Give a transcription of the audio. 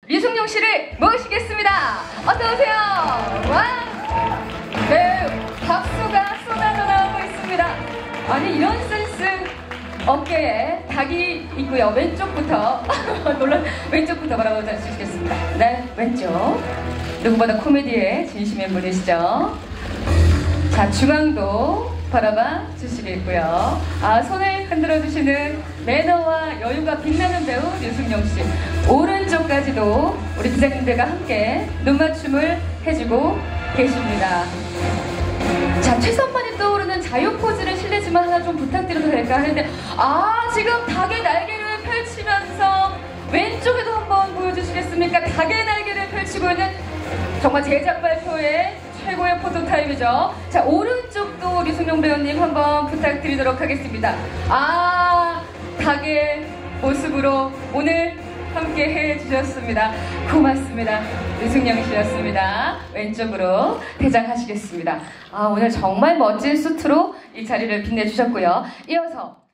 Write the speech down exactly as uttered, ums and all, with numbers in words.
류승용 씨를 모시겠습니다. 어서오세요. 와! 네, 박수가 쏟아져 나오고 있습니다. 아니, 이런 센스. 어깨에 닭이 있고요. 왼쪽부터 물론 왼쪽부터 바라봐 주시겠습니다. 네, 왼쪽. 누구보다 코미디에 진심인 분이시죠. 자, 중앙도 바라봐 주시겠고요. 아, 손을 흔들어 주시는 매너와 여유가 빛나는 배우 류승용 씨. 오른쪽까지도 우리 기자님들과 함께 눈맞춤을 해주고 계십니다. 자, 최선만이 떠오르는 자유 포즈를 실례지만 하나 좀 부탁드려도 될까 하는데, 아, 지금 닭의 날개를 펼치면서 왼쪽에도 한번 보여주시겠습니까? 닭의 날개를 펼치고 있는 정말 제작 발표의 최고의 포토타임이죠. 자, 오른쪽도 류승용 배우님 한번 부탁드리도록 하겠습니다. 아, 닭의 모습으로 오늘 함께 해주셨습니다. 고맙습니다. 류승용 씨였습니다. 왼쪽으로 대장하시겠습니다. 아, 오늘 정말 멋진 수트로 이 자리를 빛내주셨고요. 이어서